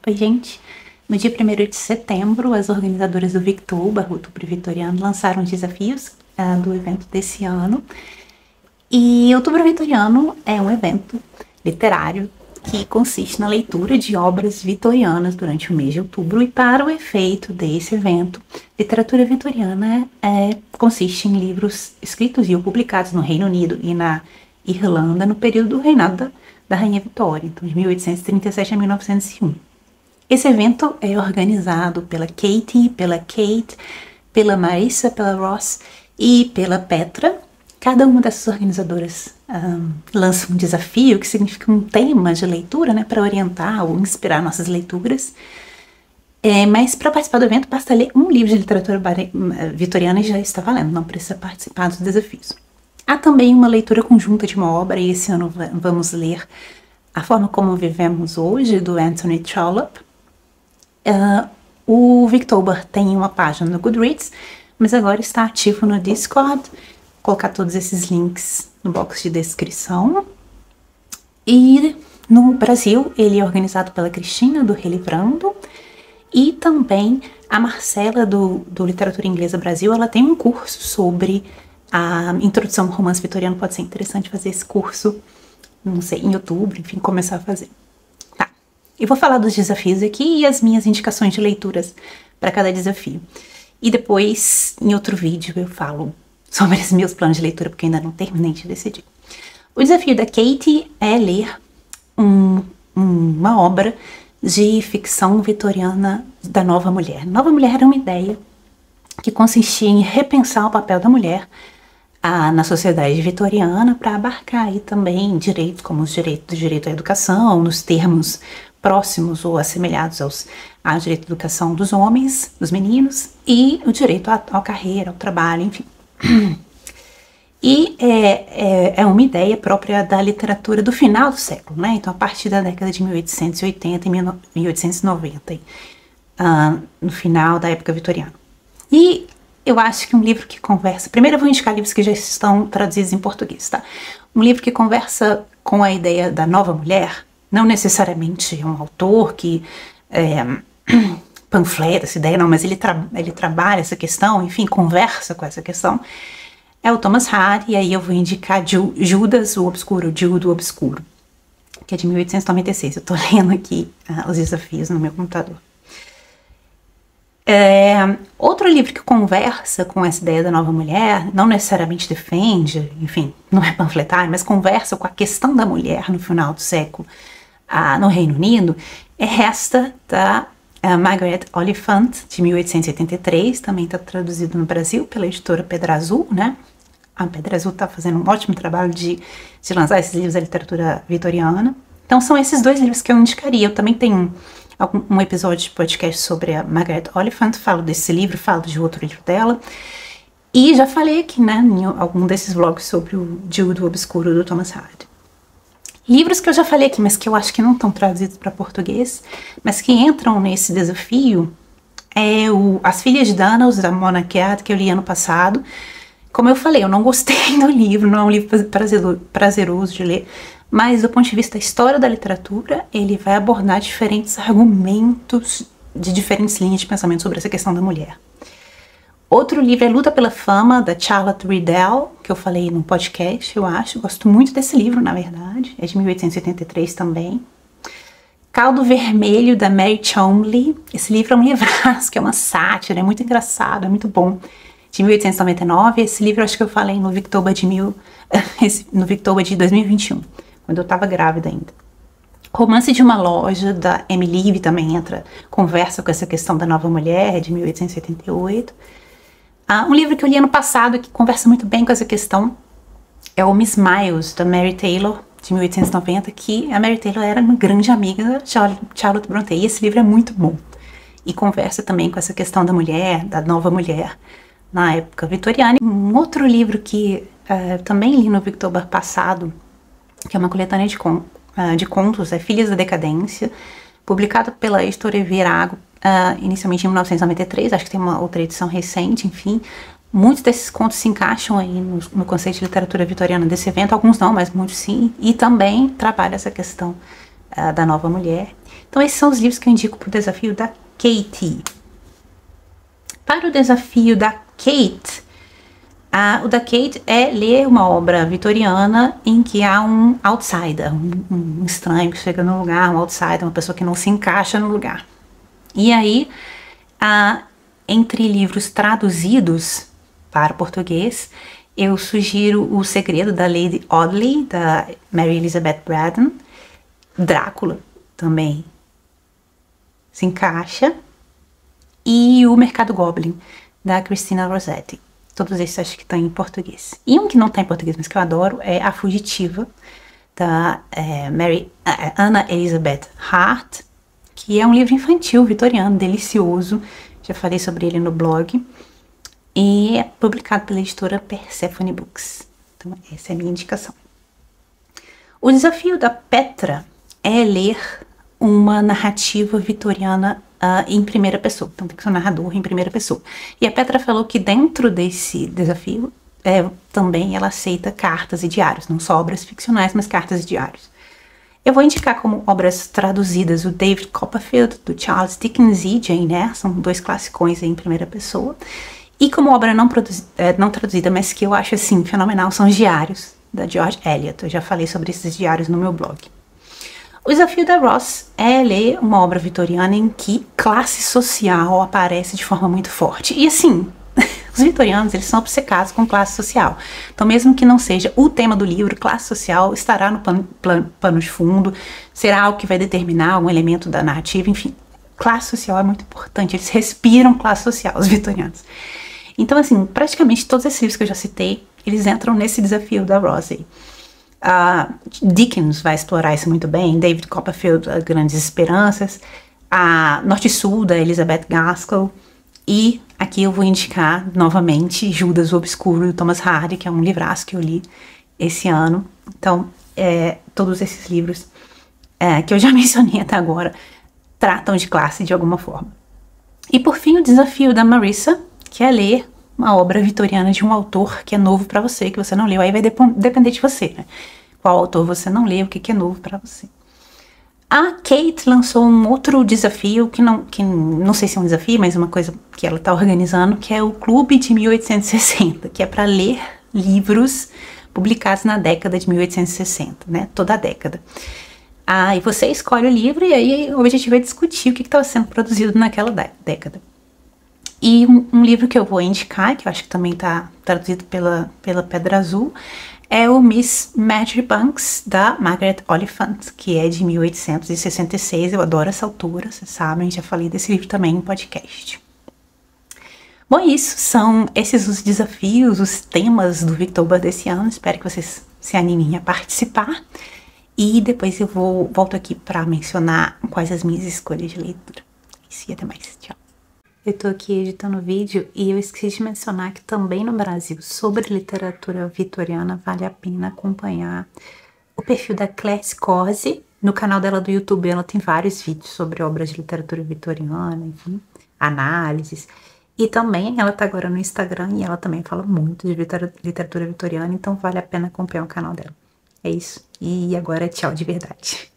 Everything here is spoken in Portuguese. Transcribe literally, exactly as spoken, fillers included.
Oi, gente! No dia primeiro de setembro, as organizadoras do Victober, Outubro Vitoriano, lançaram os desafios uh, do evento desse ano. E Outubro Vitoriano é um evento literário que consiste na leitura de obras vitorianas durante o mês de outubro. E para o efeito desse evento, literatura vitoriana é, consiste em livros escritos e ou publicados no Reino Unido e na Irlanda no período do reinado da, da Rainha Vitória, então de mil oitocentos e trinta e sete a mil novecentos e um. Esse evento é organizado pela Katie, pela Kate, pela Marissa, pela Ross e pela Petra. Cada uma dessas organizadoras um, lança um desafio, que significa um tema de leitura, né, para orientar ou inspirar nossas leituras. É, mas para participar do evento, basta ler um livro de literatura vitoriana e já está valendo, não precisa participar dos desafios. Há também uma leitura conjunta de uma obra, e esse ano vamos ler A Forma Como Vivemos Hoje, do Anthony Trollope. Uh, o Victober tem uma página no Goodreads, mas agora está ativo no Discord. Vou colocar todos esses links no box de descrição. E no Brasil ele é organizado pela Cristina, do Relivrando, e também a Marcela, do, do Literatura Inglesa Brasil. Ela tem um curso sobre a introdução ao romance vitoriano. Pode ser interessante fazer esse curso, não sei, em outubro, enfim, começar a fazer. Eu vou falar dos desafios aqui e as minhas indicações de leituras para cada desafio. E depois, em outro vídeo, eu falo sobre os meus planos de leitura, porque eu ainda não terminei de decidir. O desafio da Katie é ler um, uma obra de ficção vitoriana da Nova Mulher. Nova Mulher era uma ideia que consistia em repensar o papel da mulher a, na sociedade vitoriana, para abarcar aí também direitos como os direitos do direito à educação, nos termos próximos ou assemelhados aos, ao direito à educação dos homens, dos meninos, e o direito à, à carreira, ao trabalho, enfim. E é, é, é uma ideia própria da literatura do final do século, né? Então, a partir da década de mil oitocentos e oitenta e mil oitocentos e noventa, uh, no final da época vitoriana. E eu acho que um livro que conversa... Primeiro eu vou indicar livros que já estão traduzidos em português, tá? Um livro que conversa com a ideia da nova mulher, não necessariamente é um autor que é, panfleta essa ideia, não, mas ele, tra ele trabalha essa questão, enfim, conversa com essa questão, é o Thomas Hardy. E aí eu vou indicar Ju Judas o Obscuro, Jude o Obscuro, que é de mil oitocentos e noventa e seis. Eu tô lendo aqui uh, os desafios no meu computador. É, outro livro que conversa com essa ideia da nova mulher, não necessariamente defende, enfim, não é panfletário, mas conversa com a questão da mulher no final do século ah, no Reino Unido, é esta da uh, Margaret Oliphant, de mil oitocentos e oitenta e três, também está traduzido no Brasil pela editora Pedra Azul, né? A Pedra Azul está fazendo um ótimo trabalho de, de lançar esses livros da literatura vitoriana. Então são esses dois livros que eu indicaria. Eu também tenho um, um episódio de podcast sobre a Margaret Oliphant, falo desse livro, falo de outro livro dela. E já falei aqui, né, em algum desses vlogs sobre o Jude o Obscuro, do Thomas Hardy. Livros que eu já falei aqui, mas que eu acho que não estão traduzidos para português, mas que entram nesse desafio, é o As Filhas de Danaus, da Mona Kead, que eu li ano passado. Como eu falei, eu não gostei do livro, não é um livro prazeroso de ler, mas do ponto de vista da história da literatura, ele vai abordar diferentes argumentos de diferentes linhas de pensamento sobre essa questão da mulher. Outro livro é Luta pela Fama, da Charlotte Riddell, que eu falei no podcast, eu acho. Gosto muito desse livro, na verdade. É de mil oitocentos e oitenta e três também. Caldo Vermelho, da Mary Chomley. Esse livro é um livraço, que é uma sátira, é muito engraçado, é muito bom. De mil oitocentos e noventa e nove. Esse livro eu acho que eu falei no Victober de, mil, no Victober de dois mil e vinte e um, quando eu estava grávida ainda. Romance de uma Loja, da Emily Eve, também entra, conversa com essa questão da nova mulher, é de mil oitocentos e oitenta e oito. Ah, um livro que eu li ano passado que conversa muito bem com essa questão é o Miss Miles, da Mary Taylor, de mil oitocentos e noventa, que a Mary Taylor era uma grande amiga da Charlotte Brontë, e esse livro é muito bom. E conversa também com essa questão da mulher, da nova mulher, na época vitoriana. Um outro livro que uh, também li no Victober passado, que é uma coletânea de, con uh, de contos, é Filhas da Decadência, publicado pela editora Virago, Uh, inicialmente em mil novecentos e noventa e três, acho que tem uma outra edição recente, enfim. Muitos desses contos se encaixam aí no, no conceito de literatura vitoriana desse evento, alguns não, mas muitos sim, e também trabalha essa questão uh, da nova mulher. Então esses são os livros que eu indico para o desafio da Katie. Para o desafio da Kate, ah, o da Kate é ler uma obra vitoriana em que há um outsider, um, um estranho que chega no lugar, um outsider, uma pessoa que não se encaixa no lugar. E aí, ah, entre livros traduzidos para português, eu sugiro O Segredo da Lady Audley, da Mary Elizabeth Braddon, Drácula também se encaixa, e O Mercado Goblin, da Christina Rossetti. Todos esses acho que estão em português. E um que não está em português, mas que eu adoro, é A Fugitiva, da é, Mary, uh, Anna Elizabeth Hart, que é um livro infantil vitoriano, delicioso. Já falei sobre ele no blog. E é publicado pela editora Persephone Books. Então essa é a minha indicação. O desafio da Petra é ler uma narrativa vitoriana uh, em primeira pessoa. Então tem que ser um narrador em primeira pessoa. E a Petra falou que dentro desse desafio é, também ela aceita cartas e diários. Não só obras ficcionais, mas cartas e diários. Eu vou indicar como obras traduzidas o David Copperfield, do Charles Dickens, e Jane Eyre. São dois classicões em primeira pessoa. E como obra não, é, não traduzida, mas que eu acho assim fenomenal, são os diários da George Eliot. Eu já falei sobre esses diários no meu blog. O desafio da Ross é ler uma obra vitoriana em que classe social aparece de forma muito forte. E assim, os vitorianos, eles são obcecados com classe social. Então mesmo que não seja o tema do livro, classe social estará no pano, pano, pano de fundo, será algo que vai determinar um elemento da narrativa, enfim. Classe social é muito importante, eles respiram classe social, os vitorianos. Então assim, praticamente todos esses livros que eu já citei, eles entram nesse desafio da Ross aí. Uh, Dickens vai explorar isso muito bem, David Copperfield, Grandes Esperanças, a Norte e Sul, da Elizabeth Gaskell, e aqui eu vou indicar novamente Judas o Obscuro, do Thomas Hardy, que é um livraço que eu li esse ano. Então, é, todos esses livros é, que eu já mencionei até agora tratam de classe de alguma forma. E por fim, o desafio da Marissa, que é ler uma obra vitoriana de um autor que é novo para você, que você não leu. Aí vai dep depender de você, né? Qual autor você não leu, o que, que é novo para você. A Kate lançou um outro desafio, que não, que não sei se é um desafio, mas uma coisa que ela está organizando, que é o Clube de mil oitocentos e sessenta, que é para ler livros publicados na década de mil oitocentos e sessenta, né? Toda a década. Ah, e você escolhe o livro e aí o objetivo é discutir o que estava sendo produzido naquela década. E um, um livro que eu vou indicar, que eu acho que também está traduzido pela, pela Pedra Azul, é o Miss Marjoribanks, da Margaret Oliphant, que é de mil oitocentos e sessenta e seis. Eu adoro essa autora, vocês sabem, já falei desse livro também em podcast. Bom, isso, são esses os desafios, os temas do Victober desse ano. Espero que vocês se animem a participar. E depois eu vou, volto aqui para mencionar quais as minhas escolhas de leitura. Isso e até mais. Tchau. Eu tô aqui editando o vídeo e eu esqueci de mencionar que também no Brasil, sobre literatura vitoriana, vale a pena acompanhar o perfil da Claire Scorzi. No canal dela do YouTube, ela tem vários vídeos sobre obras de literatura vitoriana, enfim, análises. E também ela tá agora no Instagram e ela também fala muito de literatura vitoriana, então vale a pena acompanhar o canal dela. É isso. E agora tchau de verdade.